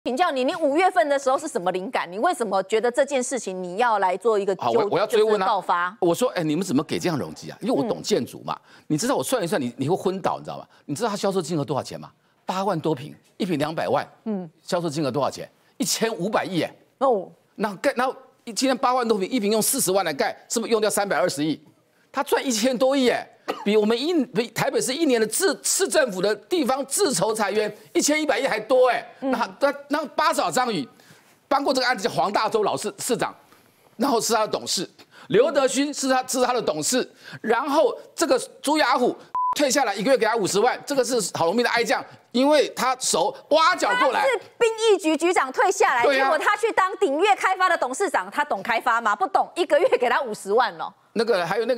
请教你，你5月份的时候是什么灵感？你为什么觉得这件事情你要来做一个我要追问告发？ 我说，你们怎么给这样容积啊？因为我懂建筑嘛，你知道我算一算，你会昏倒，你知道吗？你知道它销售金额多少钱吗？8万多平，1平200万，销售金额多少钱？1500亿哎。哦，然后今天8万多平，1平用40万来盖，是不是用掉320亿？他赚1000多亿哎，比我们台北市1年的市政府的地方自筹裁员1100亿还多哎。那八嫂张宇帮过这个案子，叫黄大洲老市长，然后是他的董事，刘德勋是他的董事，然后这个朱雅虎退下来1个月给他50万，这个是郝龙斌的爱将，因为他熟挖角过来。 他是兵役局局长退下来，结果他去当鼎越开发的董事长，他懂开发吗？不懂，1个月给他50万了。 还有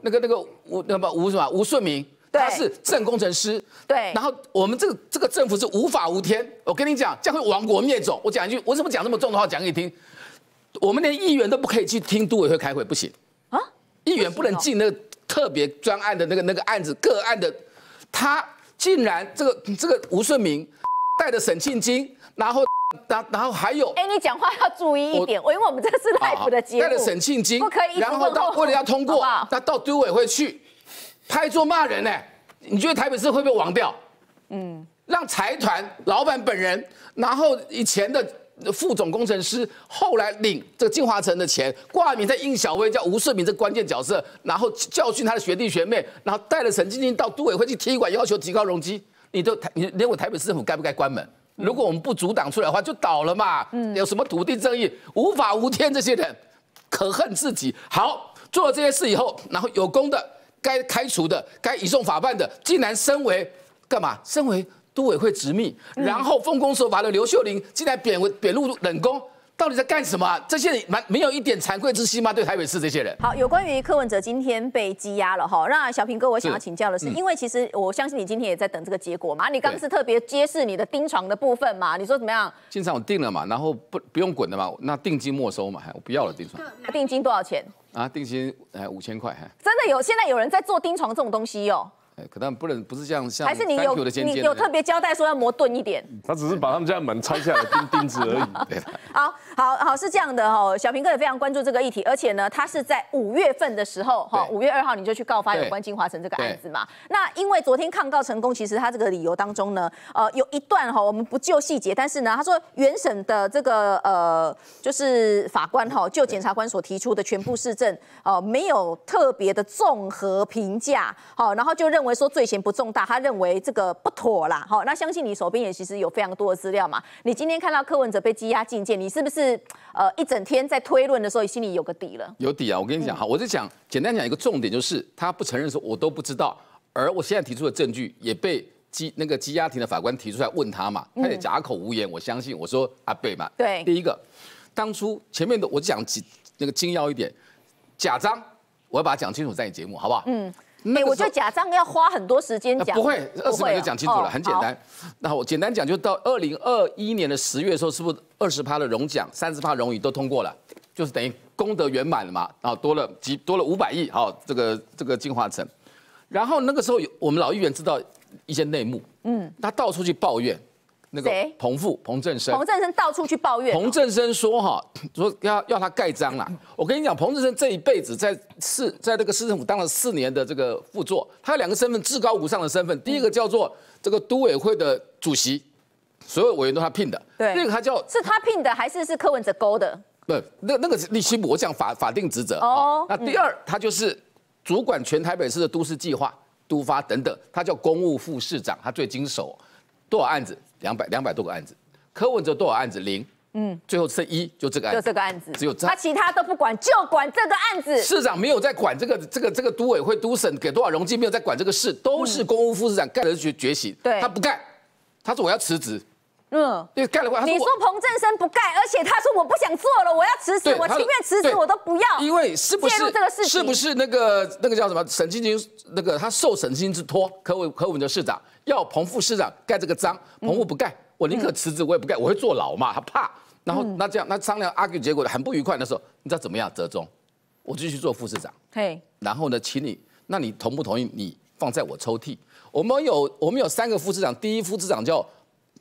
吴顺明，他是正工程师。对，然后我们这个政府是无法无天，我跟你讲，这样会亡国灭种。我讲一句，为什么讲这么重的话讲给你听？我们连议员都不可以去听都委会开会，不行啊！议员不能进那个特别专案的那个案子个案的，他竟然这个吴顺明带着沈庆金，然后还有， 你讲话要注意一点，因为我们这个是 live 的节目， 带了沈庆金， 不可以， 然后为了要通过，那到都委会去拍桌骂人呢？你觉得台北市会不会亡掉？让财团老板本人，然后以前的副总工程师，后来领这个金华城的钱，挂名在应小薇叫吴顺明这关键角色，然后教训他的学弟学妹，然后带了沈庆金到都委会去踢馆，要求提高容积。你认为台北市政府该不该关门？如果我们不阻挡出来的话，就倒了嘛。有什么土地争议，无法无天，这些人可恨自己。好，做了这些事以后，然后有功的、该开除的、该移送法办的，竟然升为干嘛？升为都委会执秘，然后奉公守法的刘秀玲竟然贬入冷宫。到底在干什么？这些人没有一点惭愧之心吗？对台北市这些人。 好，有关于柯文哲今天被羁押了哈，那小平哥，我想要请教的是，因为其实我相信你今天也在等这个结果嘛，你刚是特别揭示你的盯床的部分嘛，你说怎么样？ 经常我定了嘛，然后不用滚的嘛，那定金没收嘛，我不要了定床。 定金多少钱？ 啊，定金5000块。 真的现在有人在做盯床这种东西哦。 可但不是像还是你有特别交代说要磨钝一点？ 他只是把他们家门拆下来钉子而已。 对， 好是这样的哈，小平哥也非常关注这个议题，而且呢，他是在5月份的时候5月2号你就去告发有关金华城这个案子嘛。那因为昨天抗告成功，其实他这个理由当中呢，有一段我们不就细节，但是呢，他说原审的这个就是法官就检察官所提出的全部事证没有特别的综合评价然后就认为说罪嫌不重大，他认为这个不妥啦。好，那相信你手边也其实有非常多的资料嘛。你今天看到柯文哲被羁押禁见，你是不是一整天在推论的时候，心里有个底了？ 有底啊！我跟你讲，好，我就简单讲一个重点，就是他不承认说我都不知道，而我现在提出的证据也被羁押庭的法官提出来问他嘛，他也哑口无言。我相信我说阿贝嘛， 对， 第一个，当初前面的我讲那个精要一点，假章我要把它讲清楚在你节目，好不好？ 我觉得假账要花很多时间讲， 不会20秒就讲清楚了，很简单。那我简单讲，就到2021年的10月的时候，是不是20%的荣奖、30%荣誉都通过了，就是等于功德圆满了嘛？然后多了500亿，好，这个金华城。然后那个时候我们老议员知道一些内幕，他到处去抱怨。那个彭正生到处去抱怨。 彭正生说要他盖章啦。我跟你讲，彭正生这一辈子在这个市政府当了4年的这个副座，他有2个身份，至高无上的身份。第一个叫做这个都委会的主席，所有委员都他聘的。 对， 第二个他是他聘的还是柯文哲勾的？ 不，那个是立新部，我讲法定职责。那第二，他就是主管全台北市的都市计划、都发等等，他叫公务副市长，他最经手。多少案子？200多个案子。柯文哲多少案子？0。最后剩1，就这个案子。 就这个案子， 只有他其他都不管，就管这个案子。 市长没有在管这个都委会、都审给多少容积，没有在管这个事，都是公务副市长盖的觉醒。对，他不盖，他说我要辞职。因为盖了话， 你说彭正生不盖，而且他说我不想做了，我要辞职，我情愿辞职，我都不要。 因为是不是介入这个事情？ 是不是那个叫什么沈庆金他受沈庆金之托，柯文哲市长要彭副市长盖这个章，彭副不盖，我宁可辞职，我也不盖，我会坐牢嘛，他怕。然后那这样那商量 argue 结果很不愉快的时候，你知道怎么样？折中，我继续做副市长。然后呢，请你，那你同不同意？你放在我抽屉。我们有3个副市长，第一副市长叫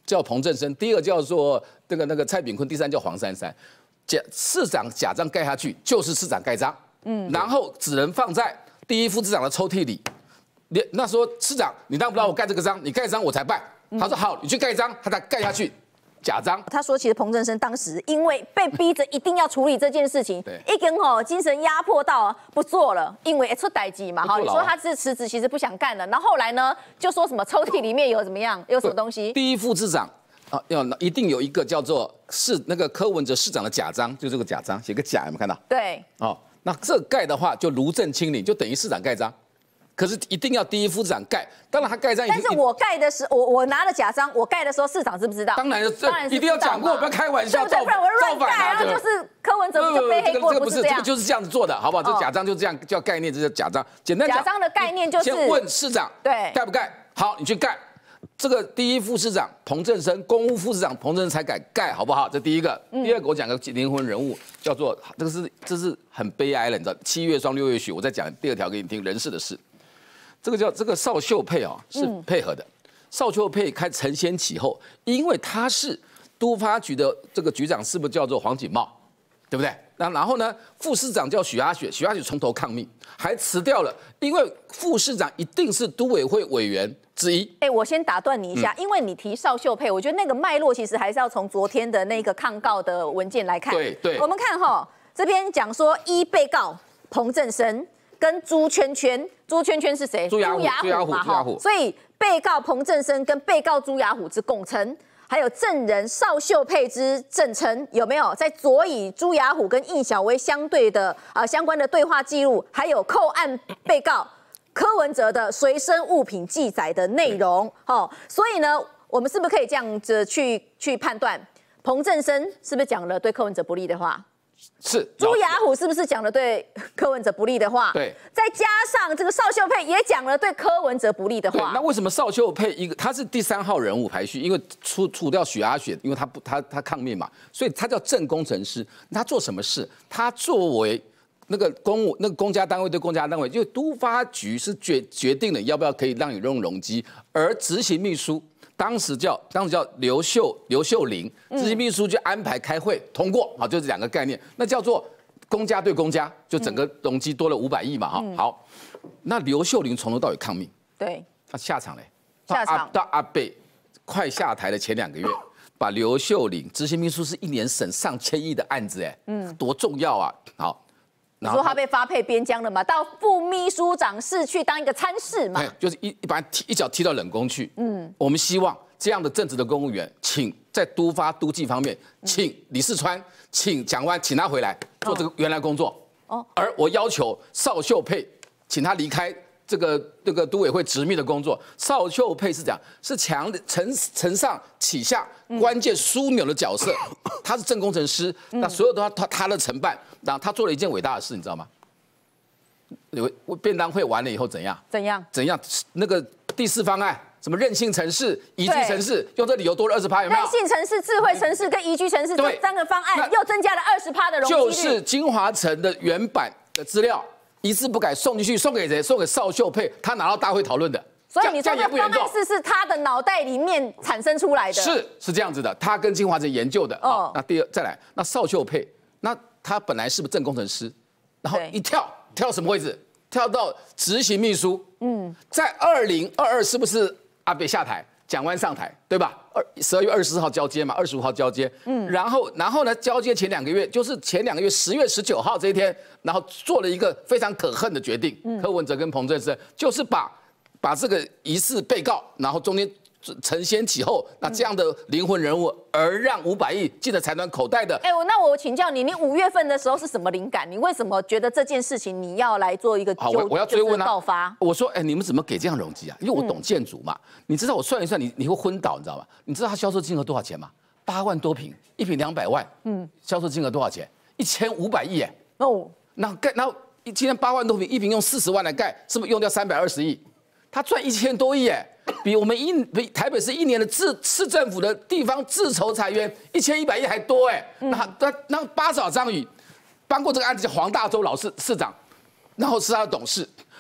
叫彭振声，第二叫做那个蔡炳坤，第三叫黄珊珊。市长假章盖下去就是市长盖章，然后只能放在第一副市长的抽屉里。那说市长，你让不让我盖这个章？你盖章我才办。他说好，你去盖章，他才盖下去。假章， 他说其实彭振声当时因为被逼着一定要处理这件事情，一根精神压迫到不做了，因为出代志嘛，你说他是辞职，其实不想干了，然后后来呢就说什么抽屉里面有怎么样，有什么东西？ 第一副市长一定有一个叫做那个柯文哲市长的假章，就这个假章，写个假，有没有看到？ 对， 那这盖的话就卢正清零，就等于市长盖章。可是一定要第一副市长盖，当然他盖章。 但是我盖的时候，我拿了假章，我盖的时候市长知不知道？ 当然一定要讲过，不要开玩笑， 不然我乱盖，然后就是柯文哲就背黑锅，不是这样。 这个就是这样子做的，好不好？这假章就这样叫概念，这叫假章。简单讲， 假章的概念就是先问市长， 对， 盖不盖？好，你去盖。这个第一副市长彭振声，公务副市长彭振声才敢盖，好不好？这第一个。第二个，我讲个灵魂人物，叫做这是很悲哀了，你知道？7月霜，6月雪。我再讲第二条给你听，人事的事。这个邵秀佩是配合的，邵秀佩开承先启后，因为他是都发局的这个局长，是不是叫做黄锦茂，对不对？然后呢，副市长叫许阿雪，许阿雪从头抗命，还辞掉了，因为副市长一定是都委会委员之一。 我先打断你一下，因为你提邵秀佩，我觉得那个脉络其实还是要从昨天的那个抗告的文件来看。 对， 我们看这边讲说被告彭振声跟朱圈圈是谁？朱雅虎嘛，所以被告彭振声跟被告朱雅虎之共称，还有证人邵秀佩之证称，有没有在佐以朱雅虎跟应小薇相关的对话记录，还有扣案被告柯文哲的随身物品记载的内容？所以呢，我们是不是可以这样子去判断，彭振声是不是讲了对柯文哲不利的话？ 是朱雅虎是不是讲了对柯文哲不利的话？ 对， 再加上这个邵秀佩也讲了对柯文哲不利的话。 那为什么邵秀佩他是第3号人物排序？因为除掉许阿雪，因为他抗命嘛，所以他叫正工程师。他做什么事？他作为那个公家单位对公家单位，就都发局是决定了要不要可以让你用容积，而执行秘书。当时叫刘秀玲，执行秘书就安排开会通过，好，就是2个概念，那叫做公家对公家，就整个容积多了500亿嘛，好，那刘秀玲从头到尾抗命， 对， 他下场嘞， 到阿贝快下台的前2个月，把刘秀玲执行秘书是1年审上千亿的案子，多重要啊，好。 你说他被发配边疆了嘛？到副秘书长室去当一个参事嘛？ 就是把他一脚踢到冷宫去。我们希望这样的正直的公务员，请在都发都记方面，请李四川，请蒋万，请他回来做这个原来工作。而我要求邵秀佩，请他离开这个都委会直秘的工作。邵秀佩是讲是承上启下关键枢纽的角色，他是正工程师，那所有都他的承办。然后他做了一件伟大的事，你知道吗？便当会完了以后怎样？那个第4方案，什么韧性城市、宜居城市，用这理由多了20%，有没有？ 韧性城市、智慧城市跟宜居城市这3个方案，又增加了20%的容积率。 就是金华城的原版的资料一字不改送进去，送给谁？送给邵秀佩，他拿到大会讨论的。 所以你说这方案是他的脑袋里面产生出来的？ 是这样子的，他跟金华城研究的。那第二再来，那邵秀佩，那他本来是不是正工程师，然后一跳到什么位置？跳到执行秘书。在2022是不是阿北下台，蒋万上台，对吧？12月24号交接嘛，25号交接。然后呢，交接前2个月，就是前2个月10月19号这一天，然后做了一个非常可恨的决定。柯文哲跟彭振声就是把这个疑似被告，然后中间承先启后，那这样的灵魂人物，而让500亿进了财团口袋的。 那我请教你5月份的时候是什么灵感？你为什么觉得这件事情你要来做一个我要追问告发？ 我说，你们怎么给这样容积啊？因为我懂建筑嘛，你知道我算一算，你会昏倒，你知道吗？你知道它销售金额多少钱吗？8万多平，1平200万，销售金额多少钱？1500亿耶。然后今天8万多平，1平用40万来盖，是不是用掉320亿？他赚1000多亿耶，比我们台北市1年的市政府的地方自筹财源1100亿还多哎。那八爪章鱼帮过这个案子叫黄大洲老市长，然后是他的董事。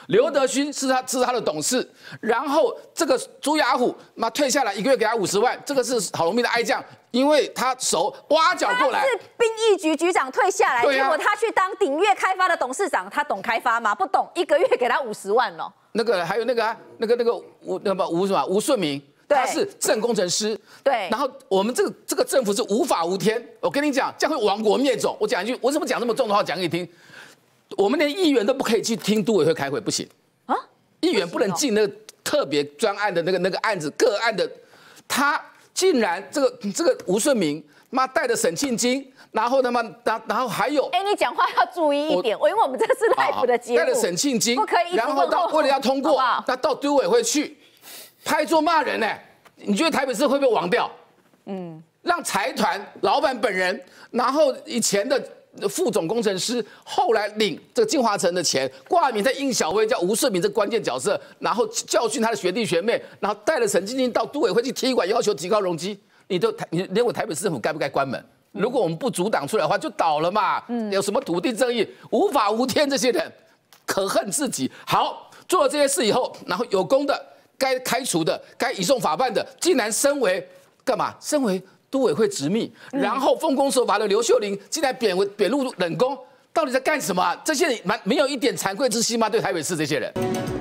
刘德勋是他的董事，然后这个朱雅虎退下来，1个月给他50万，这个是郝龙斌的爱将，因为他手挖角过来。 他是兵役局局长退下来，结果他去当鼎越开发的董事长，他懂开发吗？不懂，1个月给他50万哦。 那个还有那个吴顺明。他是正工程师， 对。 然后我们这个政府是无法无天，我跟你讲，这样会亡国灭种。我讲一句，我怎么讲这么重的话讲给你听？我们连议员都不可以去听都委会开会，不行啊！议员不能进那个特别专案的那个案子个案的，他竟然这个吴顺明带着沈庆金。然后然后还有， 你讲话要注意一点，因为我们这是 live 的节目， 带着沈庆金， 不可以。 然后为了要通过，那到都委会去。拍桌骂人呢？你觉得台北市会不会亡掉？让财团老板本人，然后以前的副总工程师，后来领这个金华城的钱，挂名在应小薇叫吴顺明这关键角色，然后教训他的学弟学妹，然后带了沈庆金到都委会去踢馆，要求提高容积。你认为台北市政府该不该关门？如果我们不阻挡出来的话，就倒了嘛。有什么土地正义、无法无天，这些人可恨自己。好，做了这些事以后，然后有功的。该开除的、该移送法办的，竟然升为干嘛？升为都委会执秘，然后奉公守法的刘秀玲竟然贬入冷宫，到底在干什么啊？这些人没有一点惭愧之心吗？对台北市这些人。